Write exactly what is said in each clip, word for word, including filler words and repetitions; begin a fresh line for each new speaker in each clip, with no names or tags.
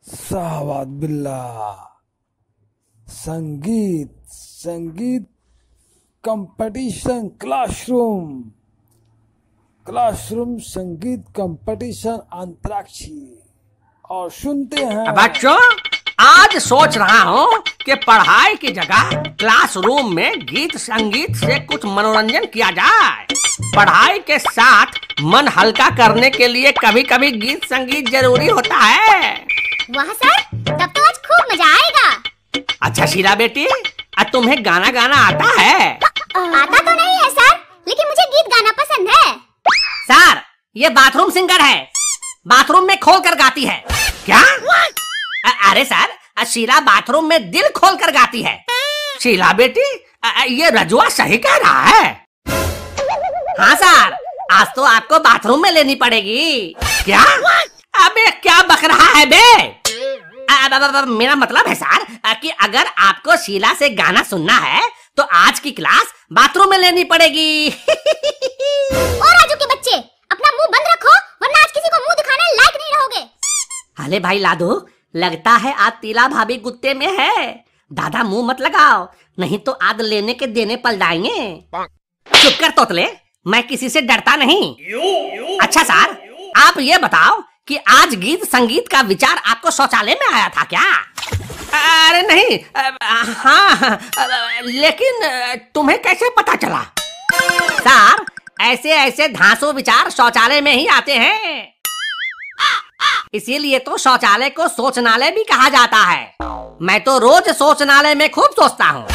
साहबाद बिल्ला। संगीत संगीत कंपटीशन क्लासरूम क्लासरूम संगीत कंपटीशन अंतराक्षी। और सुनते हैं
बच्चों, आज सोच रहा हूँ कि पढ़ाई की जगह क्लासरूम में गीत संगीत से कुछ मनोरंजन किया जाए। पढ़ाई के साथ मन हल्का करने के लिए कभी कभी गीत संगीत जरूरी होता है।
वाह सर, तब तो आज खूब मजा आएगा।
अच्छा शीला बेटी, आज तुम्हें गाना गाना आता है?
आता तो नहीं है सर, लेकिन मुझे गीत गाना पसंद है।
सर, ये बाथरूम सिंगर है, बाथरूम में खोल कर गाती है। क्या? अ- अरे सर, शीला बाथरूम में दिल खोल कर गाती है। शीला बेटी, ये रजुआ सही कह रहा है। हाँ सर, आज तो आपको बाथरूम में लेनी पड़ेगी। क्या? अबे क्या बक रहा है बे? अब, अब, अब, मेरा मतलब है सर कि अगर आपको शीला से गाना सुनना है तो आज की क्लास बाथरूम में लेनी पड़ेगी।
ओ राजू के बच्चे, अपना मुंह बंद रखो, वरना आज किसी को मुंह दिखाने लायक नहीं रहोगे।
अरे भाई लादू, लगता है आज तीला भाभी गुत्ते में है। दादा मुंह मत लगाओ, नहीं तो आज लेने के देने पल जाएंगे। चुप कर तोतले, मैं किसी से डरता नहीं। अच्छा सर, आप ये बताओ कि आज गीत संगीत का विचार आपको शौचालय में आया था क्या? अरे नहीं, हाँ, लेकिन तुम्हें कैसे पता चला? सर, ऐसे ऐसे धांसू विचार शौचालय में ही आते हैं, इसीलिए तो शौचालय को सोचनालय भी कहा जाता है। मैं तो रोज सोचनालय में खूब सोचता हूँ।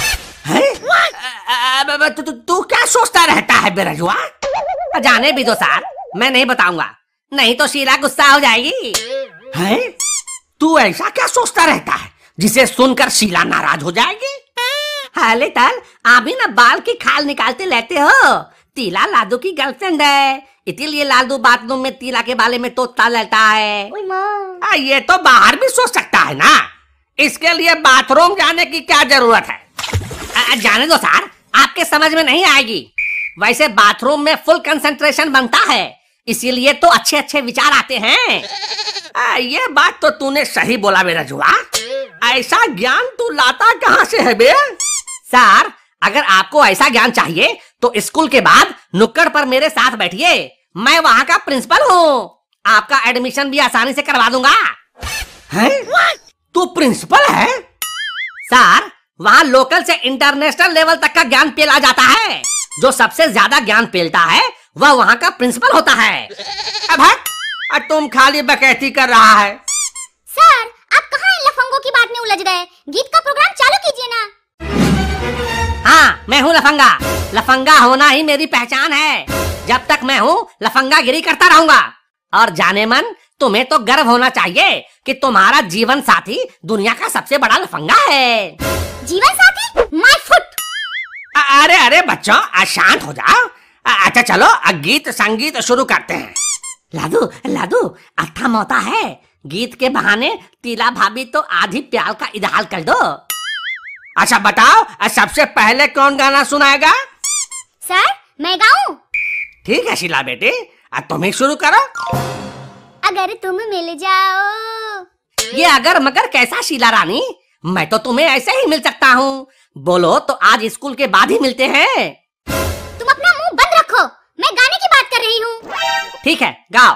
तू तु, तु क्या सोचता रहता है बेरजुआ? जाने भी दो सर, मैं नहीं बताऊंगा, नहीं तो शीला गुस्सा हो जाएगी। हैं? तू ऐसा क्या सोचता रहता है जिसे सुनकर शीला नाराज हो जाएगी? हाले तल आप भी ना बाल की खाल निकालते रहते हो। तीला लादू की गर्लफ्रेंड है, इसीलिए लादू बाथरूम में तीला के बारे में तोड़ता रहता है। आ, ये तो बाहर भी सोच सकता है ना, इसके लिए बाथरूम जाने की क्या जरूरत है? आ, जाने दो सर, आपके समझ में नहीं आएगी। वैसे बाथरूम में फुल कंसंट्रेशन बनता है, इसीलिए तो अच्छे अच्छे विचार आते हैं। आ, ये बात तो तूने सही बोला मेरा जुआ। ऐसा ज्ञान तू लाता कहाँ से है बे? सर, अगर आपको ऐसा ज्ञान चाहिए तो स्कूल के बाद नुक्कड़ पर मेरे साथ बैठिए, मैं वहाँ का प्रिंसिपल हूँ, आपका एडमिशन भी आसानी से करवा दूंगा। हैं? तू प्रिंसिपल है? सर, वहाँ लोकल से इंटरनेशनल लेवल तक का ज्ञान पेला जाता है। जो सबसे ज्यादा ज्ञान पेलता है वह वहाँ का प्रिंसिपल होता है। अब है, तुम खाली बकैती कर रहा है।
सर, आप कहाँ इन लफंगों की बात में उलझ गए? गीत का प्रोग्राम चालू कीजिए ना।
हाँ, मैं हूँ लफंगा। लफंगा होना ही मेरी पहचान है। जब तक मैं हूँ लफंगा गिरी करता रहूंगा। और जाने मन, तुम्हें तो गर्व होना चाहिए कि तुम्हारा जीवन साथी दुनिया का सबसे बड़ा लफंगा है।
जीवन साथी? My foot.
अरे अरे बच्चों, शांत हो जाओ। अच्छा चलो, गीत संगीत शुरू करते हैं। लादू लादू अट्ठा मौता है, गीत के बहाने तीला भाभी तो आधी प्याल का इजहार कर दो। अच्छा बताओ, सबसे पहले कौन गाना सुनाएगा?
सर, मैं गाऊं?
ठीक है शीला बेटी, तुम ही शुरू करो।
अगर तुम मिल जाओ।
ये अगर मगर कैसा शीला रानी? मैं तो तुम्हें ऐसे ही मिल सकता हूँ। बोलो तो आज स्कूल के बाद ही मिलते हैं।
तुम अपना मुंह बंद रखो, मैं गाने की बात कर रही हूँ।
ठीक है, गाओ।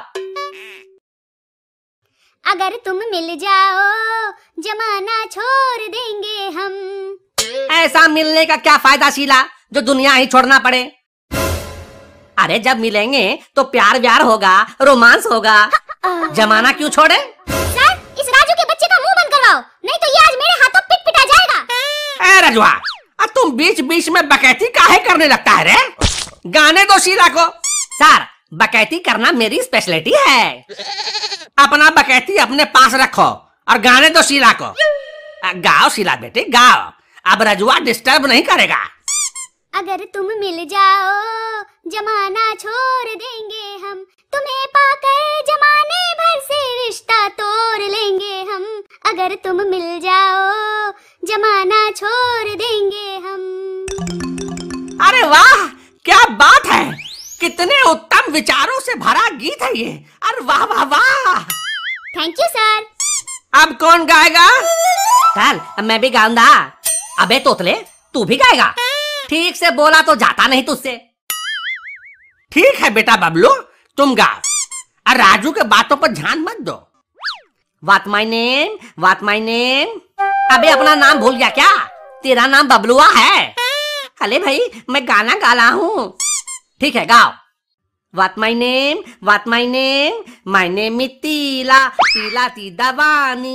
अगर तुम मिल जाओ, जमाना छोड़ देंगे हम।
ऐसा मिलने का क्या फायदा शीला, जो दुनिया ही छोड़ना पड़े? अरे जब मिलेंगे तो प्यार व्यार होगा, रोमांस होगा। जमाना क्यों छोड़े?
सर, इस राजू के बच्चे का मुंह बंद करवाओ, नहीं तो ये आज मेरे हाथों पिट पिटा जाएगा।
ए रजुआ, तुम बीच बीच में बकैती काहे करने लगता है रे? गाने दो शीला को। सर, बकैती करना मेरी स्पेशलिटी है। अपना बकैती अपने पास रखो और गाने दो शीला को। गाओ शीला बेटी, गाओ। अब रजुआ डिस्टर्ब नहीं करेगा।
अगर तुम मिल जाओ, जमाना छोड़ देंगे हम। तुम्हें पाकर जमाने भर से रिश्ता तोड़ लेंगे हम। अगर तुम मिल जाओ, जमाना छोड़ देंगे हम।
अरे वाह, क्या बात है! कितने उत्तम विचारों से भरा गीत है ये। अरे वाह वाह वाह।
Thank you sir.
अब कौन गाएगा? कल मैं भी गाऊंगा। अबे तोतले, तू भी गाएगा? ठीक से बोला तो जाता नहीं तुझसे। ठीक है बेटा बबलू, तुम गाओ और राजू के बातों पर ध्यान मत दो। What my name, what my name. अबे अपना नाम भूल गया क्या? तेरा नाम बबलुआ है। अरे भाई मैं गाना गा रहा हूँ। ठीक है गाओ। What my name, what my name, my name is Tila, Tila ती दवानी।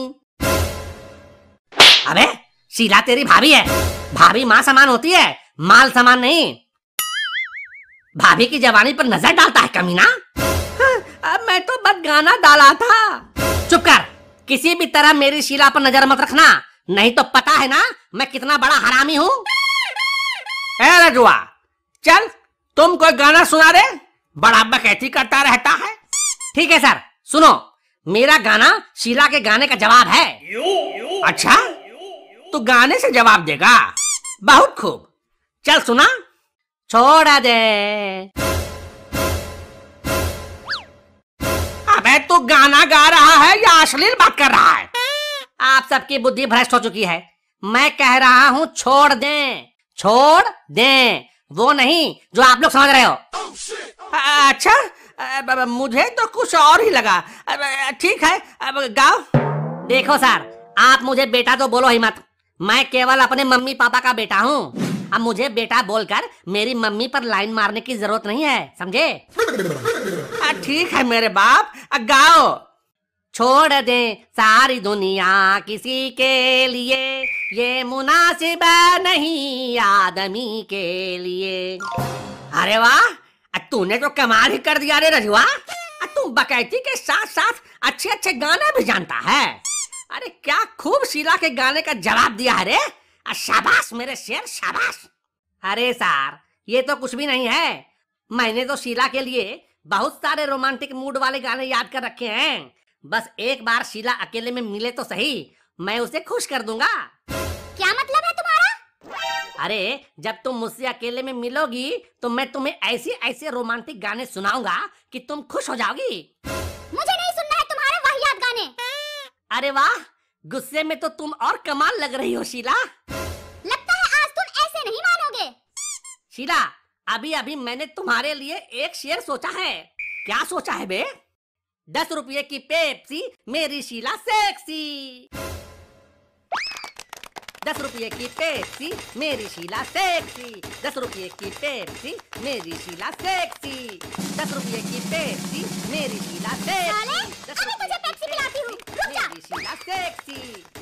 अबे शीला तेरी भाभी है। भाभी माँ समान होती है, माल समान नहीं। भाभी की जवानी पर नजर डालता है कमीना। हाँ, अब मैं तो बस गाना डाला था। चुप कर, किसी भी तरह मेरी शीला पर नजर मत रखना, नहीं तो पता है ना मैं कितना बड़ा हरामी हूँ। ए रजुआ, चल तुम कोई गाना सुना दे, बड़ा बकैती करता रहता है। ठीक है सर, सुनो, मेरा गाना शीला के गाने का जवाब है। अच्छा, तू गाने से जवाब देगा? बहुत खूब, चल सुना। छोड़ दे। अबे तू गाना गा रहा है या अश्लील बात कर रहा है? आप सबकी बुद्धि भ्रष्ट हो चुकी है। मैं कह रहा हूँ छोड़ दें, छोड़ दें, वो नहीं जो आप लोग समझ रहे हो। अच्छा, अब मुझे तो कुछ और ही लगा। ठीक है, अब गाओ। देखो सर, आप मुझे बेटा तो बोलो ही मत। मैं केवल अपने मम्मी पापा का बेटा हूँ। अब मुझे बेटा बोलकर मेरी मम्मी पर लाइन मारने की जरूरत नहीं है, समझे? ठीक है मेरे बाप, गाओ। छोड़ दे सारी दुनिया किसी के लिए, ये मुनासिब नहीं आदमी के लिए। अरे वाह, तूने तो कमाल ही कर दिया रे रजुआ। तू बकैती के साथ साथ अच्छे अच्छे गाना भी जानता है। अरे क्या खूब शीला के गाने का जवाब दिया है रे। शाबाश मेरे शेर, शाबाश। अरे सार, ये तो कुछ भी नहीं है। मैंने तो शीला के लिए बहुत सारे रोमांटिक मूड वाले गाने याद कर रखे हैं। बस एक बार शीला अकेले में मिले तो सही, मैं उसे खुश कर दूंगा।
क्या मतलब है तुम्हारा?
अरे जब तुम मुझसे अकेले में मिलोगी तो मैं तुम्हें ऐसे ऐसे रोमांटिक गाने सुनाऊंगा कि तुम खुश हो जाओगी।
मुझे नहीं सुनना है तुम्हारे वाहियात गाने।
अरे वाह, गुस्से में तो तुम और कमाल लग रही हो शीला।
लगता है आज तुम ऐसे नहीं मानोगे।
शीला, अभी अभी मैंने तुम्हारे लिए एक शेर सोचा है। क्या सोचा है बे? दस रुपये की पेप्सी, मेरी शीला सेक्सी। दस रुपये की पेप्सी, मेरी शीला सेक्सी। दस रुपये की पेप्सी, मेरी शीला सेक्सी। दस रुपये की पेप्सी, मेरी शीला सेक्सी।
साले, अभी तुझे पेप्सी पिलाती हूँ, रुक जा।
मेरी शीला सेक्सी।